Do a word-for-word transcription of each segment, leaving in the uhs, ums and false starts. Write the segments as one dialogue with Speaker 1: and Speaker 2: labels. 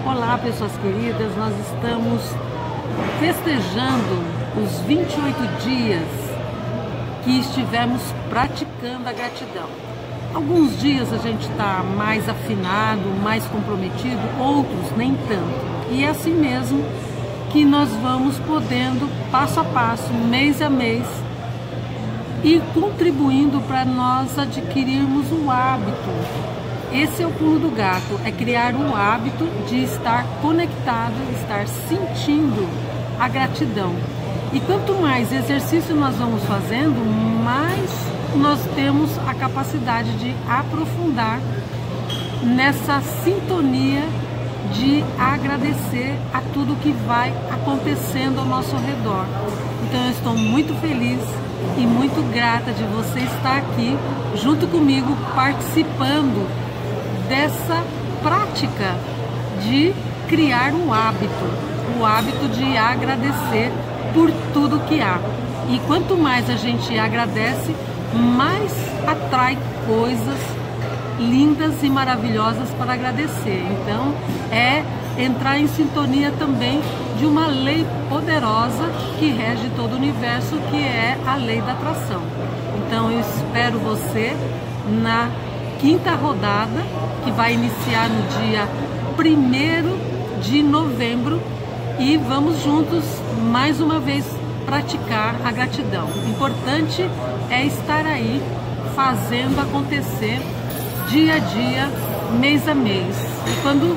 Speaker 1: Olá, pessoas queridas, nós estamos festejando os vinte e oito dias que estivemos praticando a gratidão. Alguns dias a gente está mais afinado, mais comprometido, outros nem tanto. E é assim mesmo que nós vamos podendo, passo a passo, mês a mês, e contribuindo para nós adquirirmos o hábito. Esse é o pulo do gato, é criar o hábito de estar conectado, estar sentindo a gratidão. E quanto mais exercício nós vamos fazendo, mais nós temos a capacidade de aprofundar nessa sintonia de agradecer a tudo que vai acontecendo ao nosso redor. Então eu estou muito feliz e muito grata de você estar aqui junto comigo, participando dessa prática de criar um hábito, o hábito de agradecer por tudo que há. E quanto mais a gente agradece, mais atrai coisas lindas e maravilhosas para agradecer. Então é entrar em sintonia também de uma lei poderosa que rege todo o universo, que é a lei da atração. Então eu espero você na quinta rodada, que vai iniciar no dia primeiro de novembro, e vamos juntos mais uma vez praticar a gratidão. O importante é estar aí fazendo acontecer dia a dia, mês a mês. E quando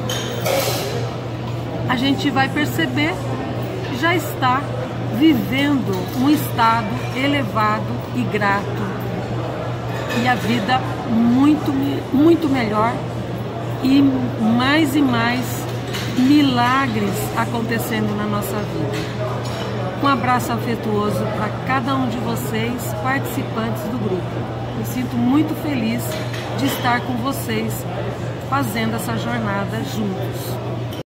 Speaker 1: a gente vai perceber, já está vivendo um estado elevado e grato, e a vida muito, muito melhor, e mais e mais milagres acontecendo na nossa vida. Um abraço afetuoso para cada um de vocês, participantes do grupo. Me sinto muito feliz de estar com vocês fazendo essa jornada juntos.